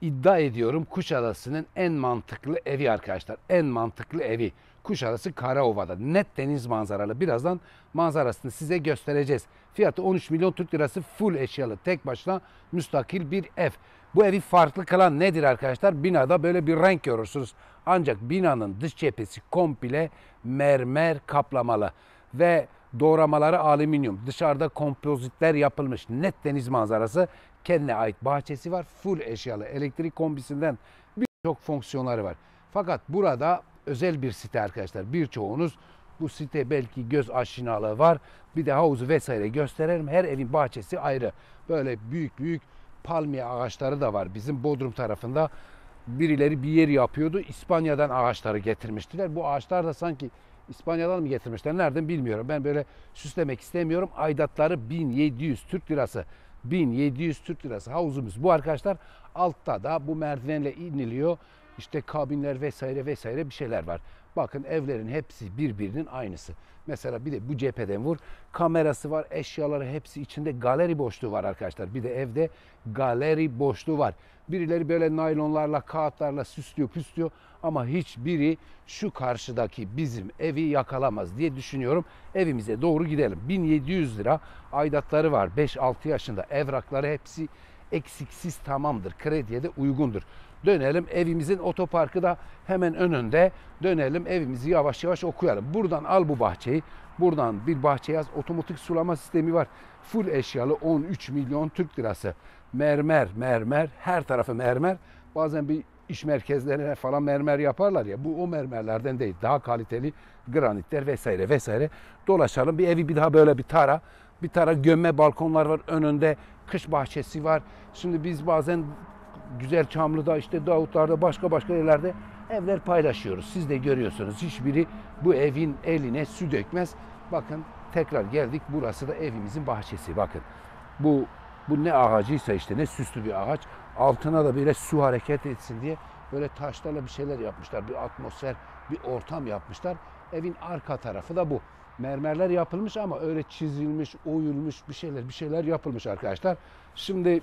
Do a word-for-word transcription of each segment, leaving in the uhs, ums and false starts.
iddia ediyorum Kuşadası'nın en mantıklı evi arkadaşlar. En mantıklı evi. Kuşadası Karaova'da. Net deniz manzaralı. Birazdan manzarasını size göstereceğiz. Fiyatı on üç milyon Türk lirası, full eşyalı. Tek başına müstakil bir ev. Bu evi farklı kılan nedir arkadaşlar? Binada böyle bir renk görürsünüz. Ancak binanın dış cephesi komple mermer kaplamalı. Ve doğramaları alüminyum. Dışarıda kompozitler yapılmış. Net deniz manzarası. Kendine ait bahçesi var. Full eşyalı. Elektrik kombisinden birçok fonksiyonları var. Fakat burada özel bir site arkadaşlar. Birçoğunuz bu site belki göz aşinalığı var. Bir de havuzu vesaire gösterelim. Her evin bahçesi ayrı. Böyle büyük büyük palmiye ağaçları da var. Bizim Bodrum tarafında birileri bir yer yapıyordu. İspanya'dan ağaçları getirmiştiler. Bu ağaçlar da sanki İspanya'dan mı getirmişler? Nereden bilmiyorum. Ben böyle süslemek istemiyorum. Aidatları bin yedi yüz Türk lirası. bin yedi yüz Türk lirası havuzumuz. Bu arkadaşlar altta da bu merdivenle iniliyor. İşte kabinler vesaire vesaire bir şeyler var. Bakın evlerin hepsi birbirinin aynısı. Mesela bir de bu cepheden vur. Kamerası var, eşyaları hepsi içinde, galeri boşluğu var arkadaşlar. Bir de evde galeri boşluğu var. Birileri böyle naylonlarla, kağıtlarla süslüyor, püslüyor ama hiçbiri şu karşıdaki bizim evi yakalamaz diye düşünüyorum. Evimize doğru gidelim. bin yedi yüz lira aidatları var. beş altı yaşında, evrakları hepsi eksiksiz tamamdır. Krediye de uygundur. Dönelim, evimizin otoparkı da hemen önünde. Dönelim, evimizi yavaş yavaş okuyalım. Buradan al bu bahçeyi. Buradan bir bahçe yaz. Otomatik sulama sistemi var. Full eşyalı, on üç milyon Türk lirası. Mermer, mermer. Her tarafı mermer. Bazen bir iş merkezlerine falan mermer yaparlar ya. Bu o mermerlerden değil. Daha kaliteli granitler vesaire vesaire. Dolaşalım. Bir evi bir daha böyle bir tara. Bir tara, gömme balkonlar var. Önünde kış bahçesi var. Şimdi biz bazen Güzel Çamlı'da, işte Davutlar'da, başka başka yerlerde evler paylaşıyoruz. Siz de görüyorsunuz. Hiçbiri bu evin eline su dökmez. Bakın tekrar geldik. Burası da evimizin bahçesi. Bakın bu bu ne ağacıysa, işte ne süslü bir ağaç. Altına da böyle su hareket etsin diye böyle taşlarla bir şeyler yapmışlar. Bir atmosfer, bir ortam yapmışlar. Evin arka tarafı da bu. Mermerler yapılmış ama öyle çizilmiş, oyulmuş bir şeyler, bir şeyler yapılmış arkadaşlar. Şimdi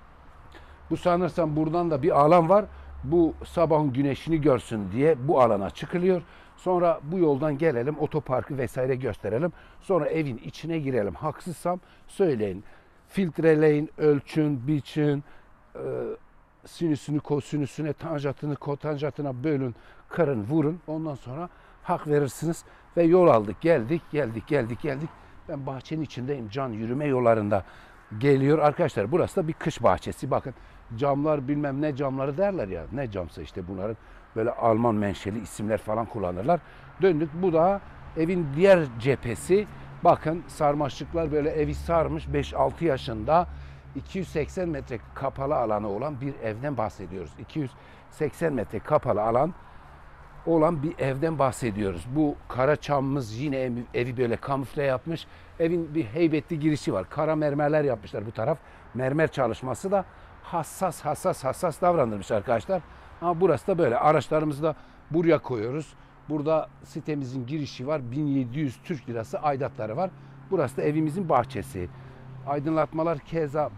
bu sanırsam buradan da bir alan var. Bu sabahın güneşini görsün diye bu alana çıkılıyor. Sonra bu yoldan gelelim, otoparkı vesaire gösterelim. Sonra evin içine girelim. Haksızsam söyleyin. Filtreleyin, ölçün, biçin, e, sinüsünü kosinüsüne, tanjantını kotanjantına bölün, kırın, vurun. Ondan sonra hak verirsiniz. Ve yol aldık, geldik, geldik, geldik, geldik. Ben bahçenin içindeyim, can yürüme yollarında geliyor. Arkadaşlar burası da bir kış bahçesi. Bakın camlar, bilmem ne camları derler ya. Ne camsa işte bunların böyle Alman menşeli isimler falan kullanırlar. Döndük. Bu da evin diğer cephesi. Bakın sarmaşıklar böyle evi sarmış. beş altı yaşında iki yüz seksen metre kapalı alanı olan bir evden bahsediyoruz. iki yüz seksen metre kapalı alan olan bir evden bahsediyoruz. Bu kara çamımız yine evi, evi böyle kamufle yapmış. Evin bir heybetli girişi var. Kara mermerler yapmışlar bu taraf. Mermer çalışması da hassas hassas hassas davranılmış arkadaşlar. Ama burası da böyle. Araçlarımızı da buraya koyuyoruz. Burada sitemizin girişi var. bin yedi yüz Türk lirası aidatları var. Burası da evimizin bahçesi. Aydınlatmalar keza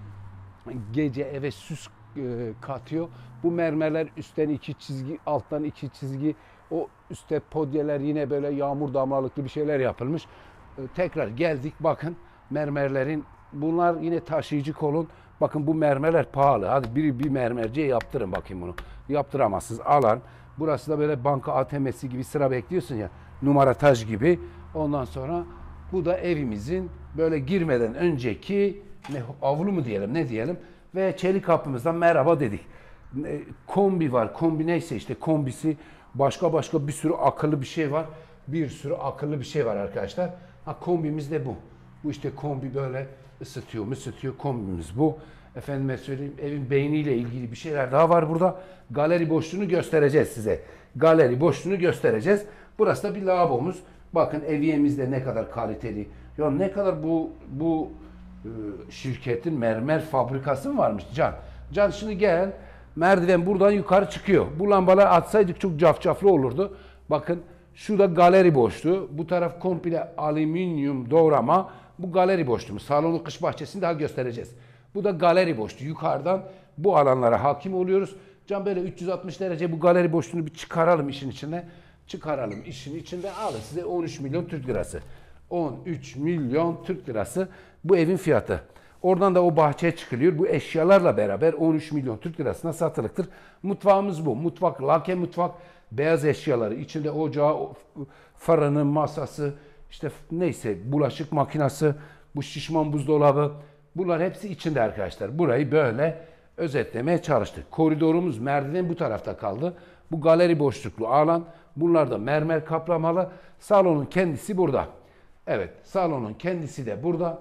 gece eve süs e, katıyor. Bu mermerler üstten iki çizgi, alttan iki çizgi. O üstte podyeler yine böyle yağmur damlalıklı bir şeyler yapılmış. E, tekrar geldik. Bakın mermerlerin, bunlar yine taşıyıcı kolon. Bakın bu mermerler pahalı. Hadi bir, bir mermerciye yaptırın bakayım bunu. Yaptıramazsınız. Alan. Burası da böyle banka A T M'si gibi sıra bekliyorsun ya. Numarataj gibi. Ondan sonra bu da evimizin böyle girmeden önceki ne, avlu mu diyelim, ne diyelim. Ve çelik kapımızdan merhaba dedik. E, kombi var. Kombi neyse işte kombisi. Başka başka bir sürü akıllı bir şey var. Bir sürü akıllı bir şey var arkadaşlar. Ha, kombimiz de bu. Bu işte kombi böyle ısıtıyor mu ısıtıyor. Kombimiz bu. Efendime söyleyeyim, evin beyniyle ilgili bir şeyler daha var burada. Galeri boşluğunu göstereceğiz size. Galeri boşluğunu göstereceğiz. Burası da bir lavabomuz. Bakın eviyemiz de ne kadar kaliteli. Ya ne kadar bu bu e, şirketin mermer fabrikası mı varmış Can? Can şimdi gel. Merdiven buradan yukarı çıkıyor. Bu lambaları atsaydık çok cafcaflı olurdu. Bakın şurada galeri boşluğu. Bu taraf komple alüminyum doğrama. Bu galeri boşluğu. Salonun kış bahçesini daha göstereceğiz. Bu da galeri boşluğu. Yukarıdan bu alanlara hakim oluyoruz. Can böyle üç yüz altmış derece bu galeri boşluğunu bir çıkaralım işin içine. Çıkaralım işin içinde alın size on üç milyon Türk lirası. on üç milyon Türk lirası bu evin fiyatı. Oradan da o bahçeye çıkılıyor. Bu eşyalarla beraber on üç milyon Türk lirasına satılıktır. Mutfağımız bu. Mutfak, lake mutfak, beyaz eşyaları. İçinde ocağı, fırını, masası, işte neyse bulaşık makinesi, bu şişman buzdolabı. Bunlar hepsi içinde arkadaşlar. Burayı böyle özetlemeye çalıştık. Koridorumuz merdiven bu tarafta kaldı. Bu galeri boşluklu alan. Bunlar da mermer kaplamalı. Salonun kendisi burada. Evet, salonun kendisi de burada.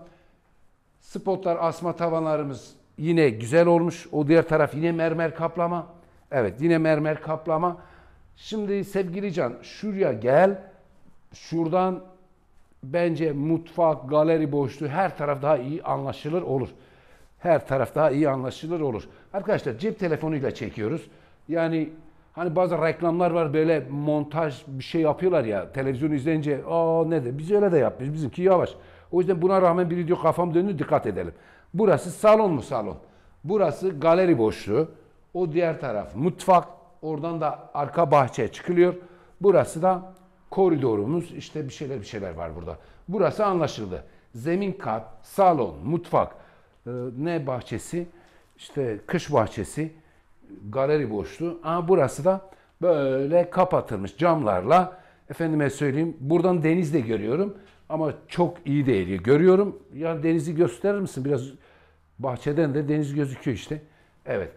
Spotlar, asma tavanlarımız yine güzel olmuş. O diğer taraf yine mermer kaplama. Evet, yine mermer kaplama. Şimdi sevgili Can, şuraya gel. Şuradan bence mutfak, galeri boşluğu her taraf daha iyi anlaşılır olur. Her taraf daha iyi anlaşılır olur. Arkadaşlar cep telefonuyla çekiyoruz. Yani hani bazı reklamlar var böyle montaj bir şey yapıyorlar ya televizyon izleyince aa ne de biz öyle de yapıyoruz bizimki yavaş. O yüzden buna rağmen bir video kafam döndü dikkat edelim. Burası salon mu salon? Burası galeri boşluğu. O diğer taraf mutfak. Oradan da arka bahçeye çıkılıyor. Burası da koridorumuz. İşte bir şeyler bir şeyler var burada. Burası anlaşıldı. Zemin kat, salon, mutfak, e, ne bahçesi? İşte kış bahçesi, galeri boşluğu. Aa, burası da böyle kapatılmış camlarla. Efendime söyleyeyim. Buradan deniz de görüyorum. Ama çok iyi değil. Görüyorum. Ya denizi gösterir misin? Biraz bahçeden de deniz gözüküyor işte. Evet.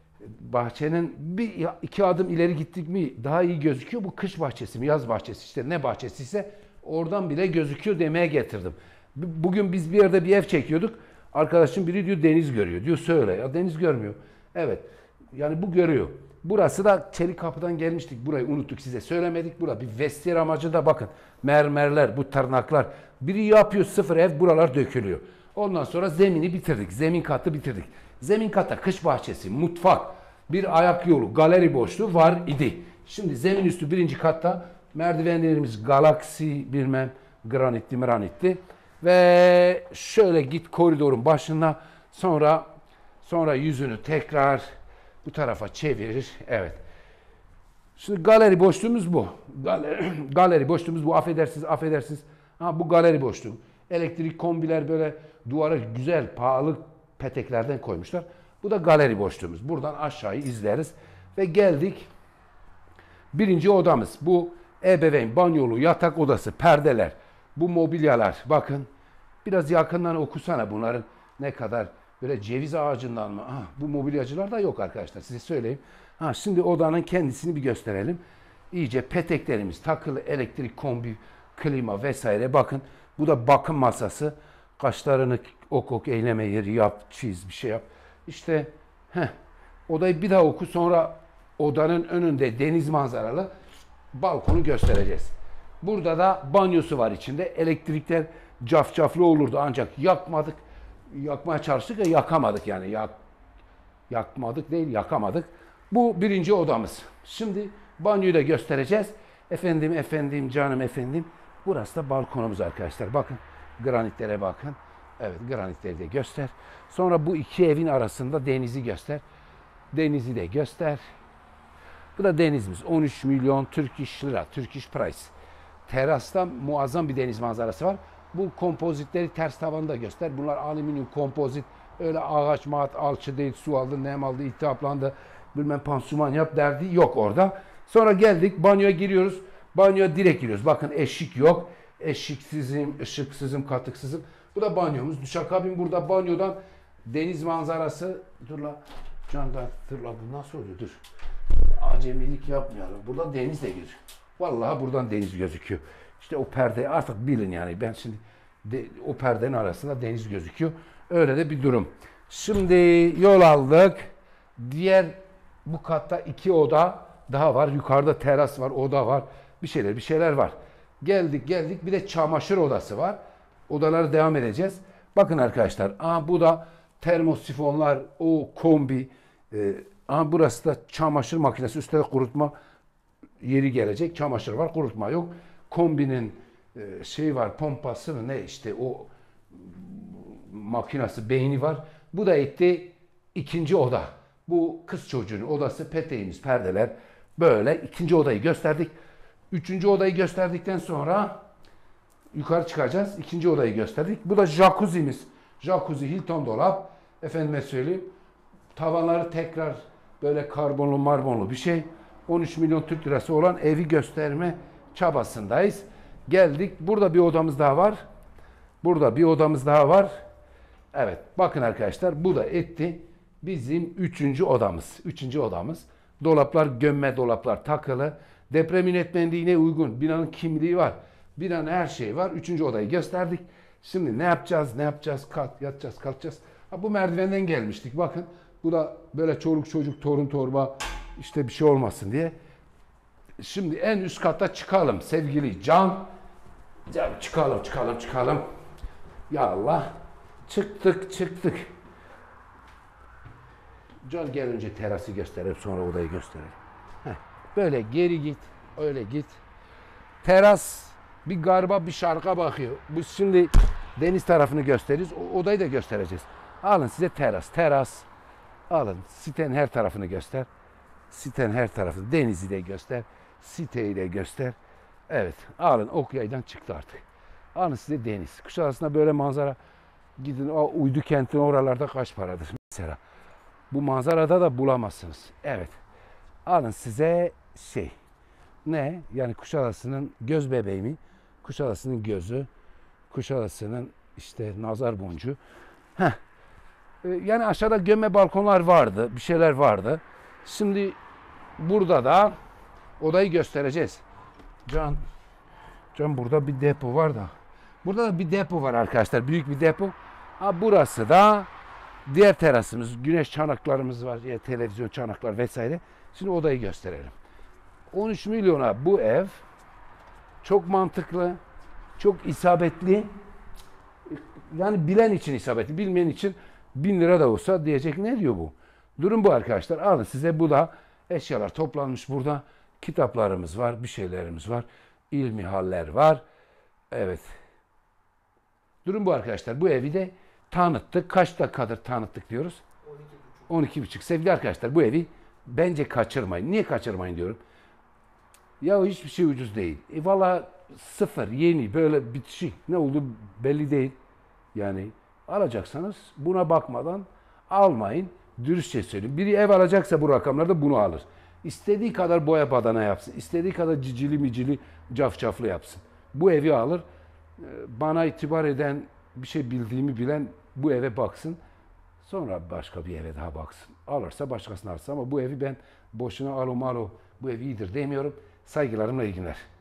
Bahçenin bir iki adım ileri gittik mi daha iyi gözüküyor. Bu kış bahçesi mi, yaz bahçesi işte ne bahçesi ise oradan bile gözüküyor demeye getirdim. Bugün biz bir yerde bir ev çekiyorduk. Arkadaşım biri diyor deniz görüyor. Diyor söyle ya deniz görmüyor. Evet. Yani bu görüyor. Burası da Çelik Kapı'dan gelmiştik. Burayı unuttuk size söylemedik. Burada bir vestiyer amacı da bakın. Mermerler, bu tırnaklar. Biri yapıyor sıfır ev buralar dökülüyor. Ondan sonra zemini bitirdik. Zemin katı bitirdik. Zemin katta kış bahçesi, mutfak, bir ayak yolu, galeri boşluğu var idi. Şimdi zemin üstü birinci katta merdivenlerimiz galaksi bilmem granitli granitli. Ve şöyle git koridorun başına sonra sonra yüzünü tekrar bu tarafa çevirir. Evet. Şimdi galeri boşluğumuz bu. Galeri, galeri boşluğumuz bu. Affedersiniz, affedersiniz. Ha, bu galeri boşluğu. Elektrik kombiler böyle duvara güzel, pahalı peteklerden koymuşlar. Bu da galeri boşluğumuz. Buradan aşağıyı izleriz. Ve geldik. Birinci odamız. Bu ebeveyn, banyolu, yatak odası, perdeler. Bu mobilyalar. Bakın. Biraz yakından okusana bunların ne kadar böyle ceviz ağacından mı? Ah, bu mobilyacılar da yok arkadaşlar. Size söyleyeyim. Ha, şimdi odanın kendisini bir gösterelim. İyice peteklerimiz takılı, elektrik kombi, klima vesaire. Bakın bu da bakım masası. Kaşlarını ok ok eyleme yeri yap, çiz bir şey yap. İşte heh, odayı bir daha oku sonra odanın önünde deniz manzaralı balkonu göstereceğiz. Burada da banyosu var içinde. Elektrikler cafcaflı olurdu ancak yakmadık. Yakmaya çalıştık ve yakamadık yani. Yak, yakmadık değil yakamadık. Bu birinci odamız. Şimdi banyoyu da göstereceğiz. Efendim, efendim, canım efendim. Burası da balkonumuz arkadaşlar. Bakın granitlere bakın. Evet granitleri de göster. Sonra bu iki evin arasında denizi göster. Denizi de göster. Bu da denizimiz. on üç milyon Turkish lira. Turkish price. Terasta muazzam bir deniz manzarası var. Bu kompozitleri ters tavanda göster. Bunlar alüminyum kompozit. Öyle ağaç, mat, alçı değil, su aldı, nem aldı, iltihaplandı. Bilmem pansuman yap derdi yok orada. Sonra geldik banyoya giriyoruz. Banyoya direkt giriyoruz. Bakın eşik yok. Eşiksizim, ışıksızım, katıksızım. Bu da banyomuz. Duşakabin burada banyodan deniz manzarası. Dur la. Candan dur la bu nasıl oluyor? Dur. Acemilik yapmayalım. Buradan deniz de gir. Vallahi buradan deniz gözüküyor. İşte o perde artık bilin yani. Ben şimdi de, o perdenin arasında deniz gözüküyor. Öyle de bir durum. Şimdi yol aldık. Diğer bu katta iki oda daha var. Yukarıda teras var, oda var. Bir şeyler bir şeyler var. Geldik geldik. Bir de çamaşır odası var. Odalara devam edeceğiz. Bakın arkadaşlar. Aa, bu da termosifonlar, o kombi. Ee, aa, burası da çamaşır makinesi. Üstelik kurutma yeri gelecek. Çamaşır var, kurutma yok. Kombinin e, şey var, pompası mı ne işte o makinası, beyni var. Bu da etti ikinci oda. Bu kız çocuğunun odası, peteğimiz, perdeler. Böyle ikinci odayı gösterdik. Üçüncü odayı gösterdikten sonra yukarı çıkacağız. İkinci odayı gösterdik. Bu da jacuzzi'miz. Jacuzzi, Hilton dolap. Efendime söyleyeyim. Tavanları tekrar böyle karbonlu marbonlu bir şey. on üç milyon Türk lirası olan evi gösterme çabasındayız. Geldik. Burada bir odamız daha var. Burada bir odamız daha var. Evet. Bakın arkadaşlar. Bu da etti. Bizim üçüncü odamız. Üçüncü odamız. Dolaplar, gömme dolaplar takılı. Deprem yönetmenliğine uygun. Binanın kimliği var. Binanın her şeyi var. Üçüncü odayı gösterdik. Şimdi ne yapacağız? Ne yapacağız? Kalk, yatacağız, kalkacağız. Ha, bu merdivenden gelmiştik. Bakın. Bu da böyle çoluk çocuk, torun torba işte bir şey olmasın diye. Şimdi en üst kata çıkalım sevgili Can. Can çıkalım, çıkalım, çıkalım. Ya Allah. Çıktık, çıktık. Can gel önce terası gösterelim, sonra odayı gösterelim. Heh, böyle geri git, öyle git. Teras bir garba bir şarka bakıyor. Bu şimdi deniz tarafını gösteririz. O odayı da göstereceğiz. Alın size teras, teras. Alın sitenin her tarafını göster. Sitenin her tarafını, denizi de göster. Siteyi de göster. Evet, alın ok yaydan çıktı artık. Alın size deniz. Kuşadası'nda böyle manzara. Gidin o uydu kentin oralarda kaç paradır mesela. Bu manzarada da bulamazsınız. Evet. Alın size şey. Ne? Yani Kuşadası'nın göz bebeği mi? Kuşadası'nın gözü. Kuşadası'nın işte nazar boncuğu. Heh. Yani aşağıda gömme balkonlar vardı. Bir şeyler vardı. Şimdi burada da odayı göstereceğiz. Can. Can burada bir depo var da. Burada da bir depo var arkadaşlar. Büyük bir depo. Ha burası da diğer terasımız. Güneş çanaklarımız var. Ya, televizyon çanaklar vesaire. Şimdi odayı gösterelim. on üç milyona bu ev çok mantıklı, çok isabetli. Yani bilen için isabetli, bilmeyen için bin lira da olsa diyecek ne diyor bu? Durum bu arkadaşlar. Alın size bu da eşyalar toplanmış burada. Kitaplarımız var, bir şeylerimiz var. İlmi haller var. Evet. Durum bu arkadaşlar. Bu evi de tanıttık. Kaç dakikadır tanıttık diyoruz? on iki buçuk. Sevgili arkadaşlar bu evi bence kaçırmayın. Niye kaçırmayın diyorum? Ya hiçbir şey ucuz değil. E valla sıfır, yeni, böyle bitişik. Ne oldu belli değil. Yani alacaksanız buna bakmadan almayın. Dürüstçe söyleyeyim. Biri ev alacaksa bu rakamlarda bunu alır. İstediği kadar boya badana yapsın. İstediği kadar cicili micili cafcaflı yapsın. Bu evi alır. Bana itibar eden, bir şey bildiğimi bilen bu eve baksın. Sonra başka bir eve daha baksın. Alırsa başkasını alsın ama bu evi ben boşuna alo malo bu ev iyidir demiyorum. Saygılarımla iyi günler.